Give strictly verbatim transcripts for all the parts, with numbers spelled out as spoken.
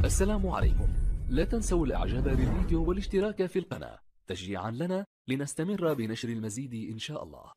السلام عليكم. لا تنسوا الاعجاب بالفيديو والاشتراك في القناة تشجيعا لنا لنستمر بنشر المزيد ان شاء الله.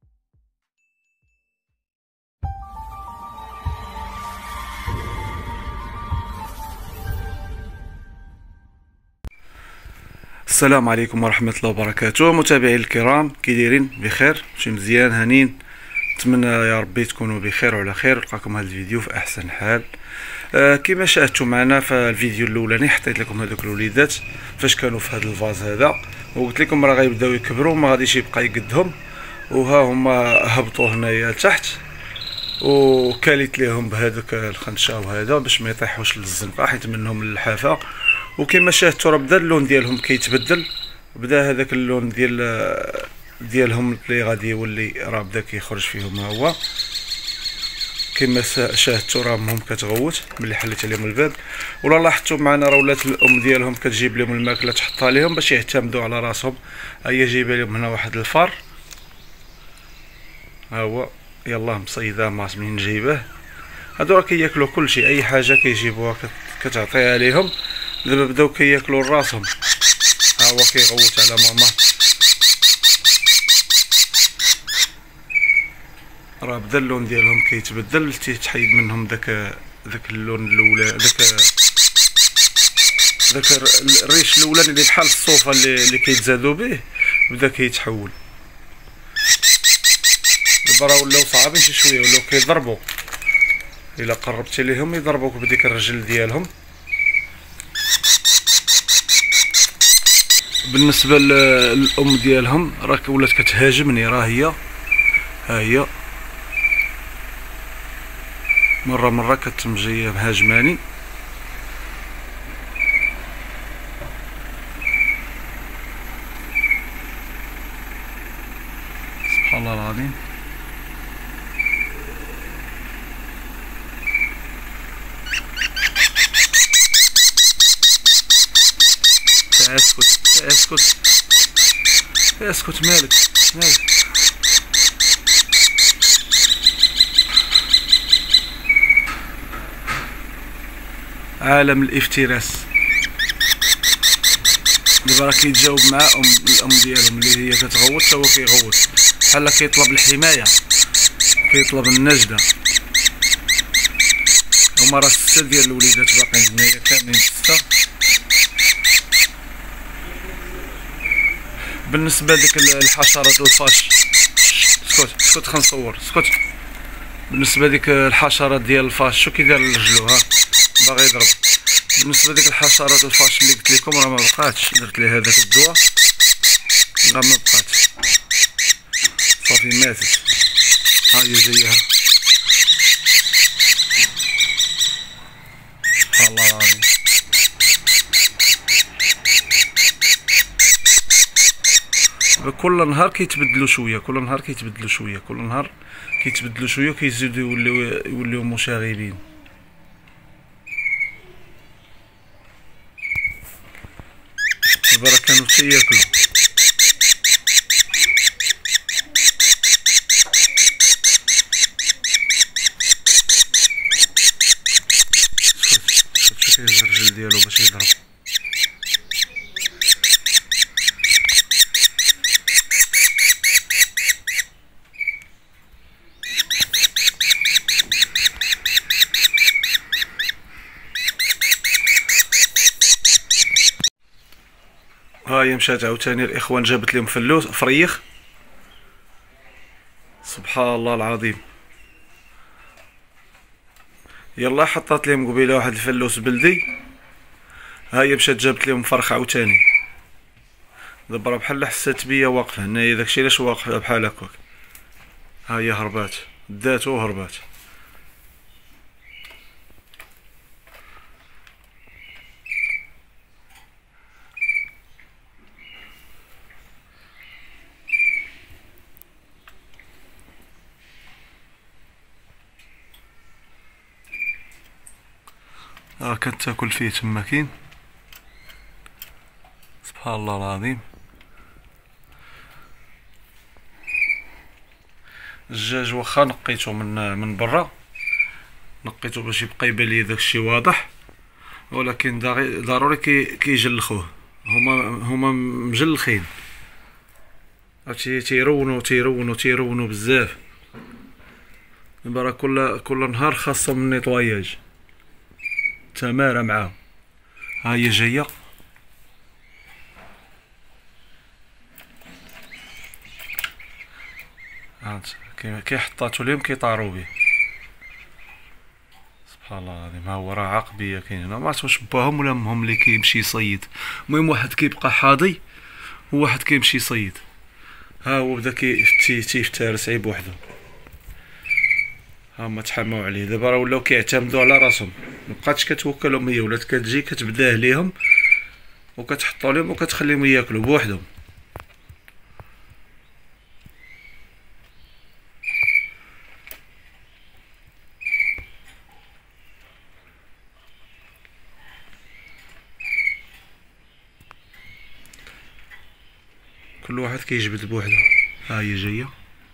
السلام عليكم ورحمة الله وبركاته. متابعي الكرام، كي دايرين؟ بخير؟ شي مزيان؟ هانين؟ نتمنى يا ربي تكونوا بخير وعلى خير ولقاكم هذا الفيديو في احسن حال. آه كما شاهدتوا معنا في الفيديو الاولاني حطيت لكم هذوك الوليدات فاش كانوا في هذا الفاز هذا، وقلت لكم راه غيبداو يكبروا ما غاديش يبقى يقدهم، وها هما هبطوا هنايا لتحت وكاليت ليهم بهذوك الخنشه وهذا باش ما يطيحوش للزنقه حيت منهم اللحافه. وكما شاهدتوا راه بدا اللون ديالهم كيتبدل، بدا هذاك اللون ديال ديالهم اللي غادي يولي راه بدا كيخرج فيهم. ها هو كما شاهدتوا راه امهم كتغوت ملي حليت عليهم الباب، ولا لاحظتوا معنا راه ولات الام ديالهم كتجيب لهم الماكله تحطها لهم باش يعتمدوا على راسهم. هي جايبه لهم هنا واحد الفار، ها هو يلاه مصيده ماس منين جايباه. هادو راه كياكلوا كلشي، اي حاجه كيجيبوها كتعطيها ليهم. دابا بداو كياكلوا راسهم. ها هو كيغوت على ماما، راه بدا اللون ديالهم كيتبدل، تيتحيد منهم داك داك اللون الاولى، داك داك الريش الاولاني اللي بحال الصوفه اللي, اللي كيتزادوا به بدا كيتحول. دابا راه ولاو صعابين شي شويه، ولاو كيضربوا، الا قربتي ليهم يضربوك بديك الرجل ديالهم. بالنسبه للام ديالهم راه ولات كتهاجمني، راه هي ها هي مره مره كتمجي مهاجماني. سبحان الله العظيم. اسكت اسكت اسكت، مالك مالك؟ عالم الافتراس. دابا راه كيتجاوب مع ام الام ديالهم اللي هي كتغوت، تا هو كيغوت بحال كيطلب الحمايه، كيطلب النجده. هما راه سته ديال الوليدات باقيين هنايا كاملين سته. بالنسبه لديك الحشرات الفاش، اسكت اسكت خلينا نصور، اسكت. بالنسبه لديك الحشرات ديال الفاش شو كيدير لرجلو؟ ها باغي يضرب. بالنسبه لديك الحشرات الفاش اللي قلت لكم راه ما بقاتش، درت ليه هذاك الدواء راه ما بقاتش، صافي ماتت. ها هي جايه، سبحان الله العظيم. كل نهار كيتبدلوا شويه، كل نهار كيتبدلوا شويه، كل نهار كيتبدلوا شويه، كيزيدوا يوليو يوليو مشاغبين. دابا راه كانوا تياكلوا. شوف كيهز الرجل ديالو باش يضرب. ها هي مشات عاوتاني الاخوان جابت لهم فلوس فريخ، سبحان الله العظيم. يلا حطات لهم قبيله واحد الفلوس بلدي، ها هي مشات جابت لهم فرخ عاوتاني. دابا راه بحال حسات بيا واقفه هنايا، داكشي علاش واقفه بحال هكاك. ها هي هربات، داتو وهربات. ها كانت تاكل فيه تماكين، سبحان الله العظيم. الدجاج واخا نقيتو من من برا، نقيتو باش يبقى يبان لي داكشي واضح، ولكن ضروري كي كيجلخوه. هما هما مجلخين، عرفتي، تيرونو تيرونو تيرونو بزاف. دابا راه كل كل نهار خاصهم نيطواياج، تماره معاهم. ها هي جايه، هانت كيحطاتو ليهم كيطارو بيه. سبحان الله العظيم. ها هو راه عقبيه كاين هنا، ما عرفتش باهم ولا امهم اللي كيمشي يصيد. المهم واحد كيبقى حاضي وواحد كيمشي يصيد. ها هو بدا كيفترس عيب بوحدو. ها هما تحماو عليه دابا، راه ولاو كيعتمدوا على راسهم، مبقاتش كتوكلهم هي، ولات كتجي كتبداه ليهم وكتحطو لهم وكتخليهم ياكلوا بوحدهم. كل واحد كيجبد بوحدو. ها هي جايه.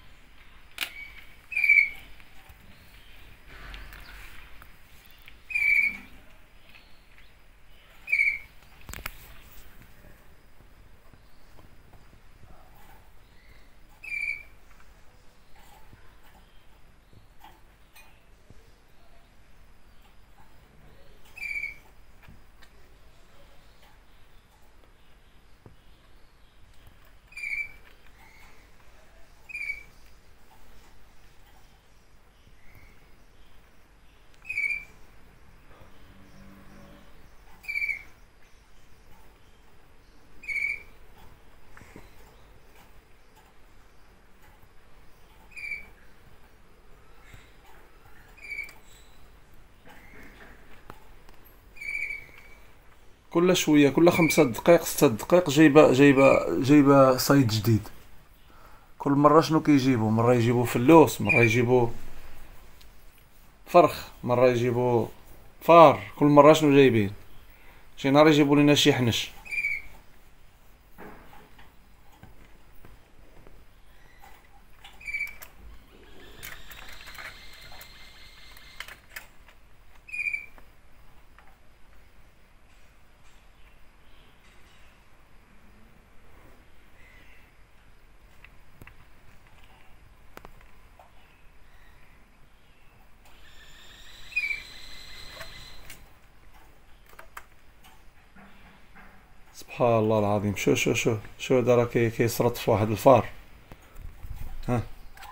كل شويه كل خمسة دقائق ستة دقائق جايبه جايبه جايبه صيد جديد. كل مره شنو كيجيبوا؟ مره يجيبوا فلوس، مره يجيبوا فرخ، مره يجيبوا فار. كل مره شنو جايبين؟ شي نهار يجيبوا لنا شي حنش. سبحان الله العظيم. شو شو شو شو هذا راه كي كيسرط في واحد الفار. ها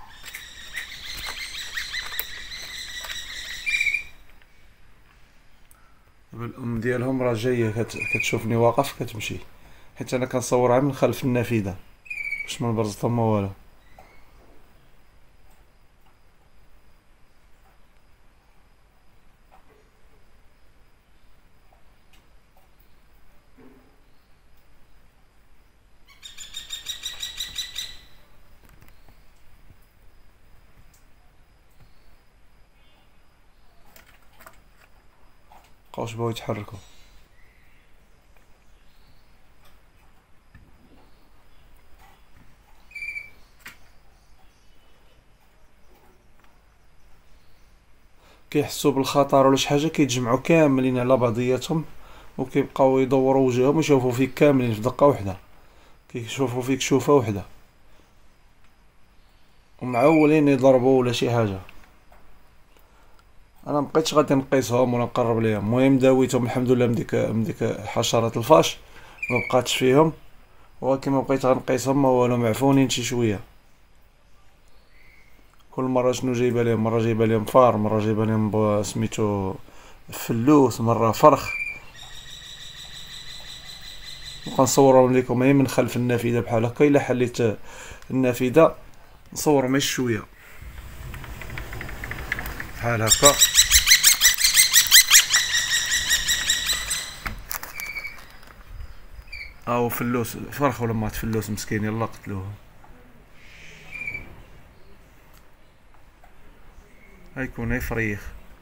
الام ديالهم راه جايه كت... كتشوفني واقف كتمشي، حيت انا كنصورها من خلف النافذه باش ما نبرزطهم ما والو. مبقاوش بغاو يتحركوا. كيحسوا بالخطر ولا شي حاجه كيتجمعوا كاملين على بعضياتهم وكيبقاو يدوروا وجههم ويشوفوا فيك كاملين في دقه واحده، كيشوفوا فيك شوفه واحده ومعولين يضربوا ولا شي حاجه. انا مبقيتش غادي نقيسهم ولا نقرب ليهم. المهم داويتهم الحمد لله من ديك من ديك حشرات الفاش ما بقاتش فيهم، ولكن ما بقيت غنقيسهم ما والو، معفونين شي شويه. كل مره شنو جايبه لهم؟ مره جايبه لهم فار، مره جايبه لهم سميتو فلوس، مره فرخ. نبقى نصورهم لكم غير من خلف النافذه بحال هكا. الا حليت النافذه نصورهم غير شويه بحال هكا. هاو فلوس فرخ ولا مات فلوس مسكين، يلا قتلوه. هيكون هي فريخ.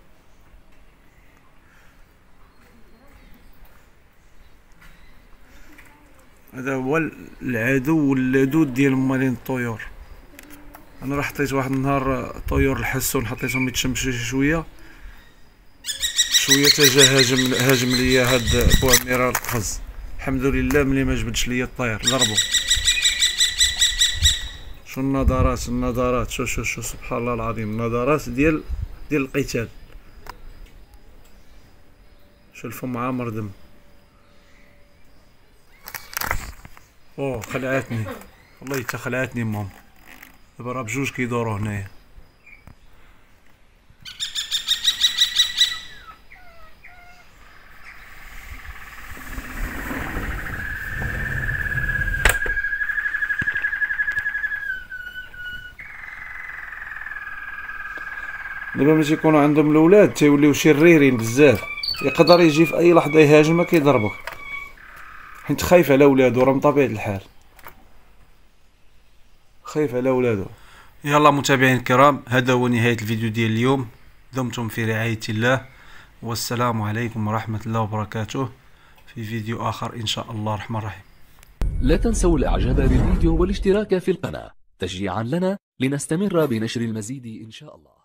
هذا هو العدو واللدود ديال مالين الطيور. انا راه حطيت واحد النهار طيور الحسون حطيتهم يتشمشوا شي شويه، شويه تجا هاجم هاجم ليا هاد بواميرا القفز. الحمد لله ملي ما جبدش ليا الطير ضربو. شو النظرات النظرات شو شو شو سبحان الله العظيم، النظرات ديال ديال القتال. شو الفم عامر دم. اوه خلعتني والله حتى خلعتني مام. دابا راه بجوج كيدورو هنايا. دابا ملي تيكونوا عندهم الاولاد تيوليو شريرين بزاف، يقدر يجي في اي لحظه يهاجمك يضربك حيت خايف على ولادو. راه من طبيعه الحال خايف على ولادو. يلا متابعين الكرام، هذا هو نهايه الفيديو ديال اليوم. دمتم في رعايه الله، والسلام عليكم ورحمه الله وبركاته، في فيديو اخر ان شاء الله الرحمن الرحيم. لا تنسوا الاعجاب بالفيديو والاشتراك في القناة تشجيعا لنا لنستمر بنشر المزيد ان شاء الله.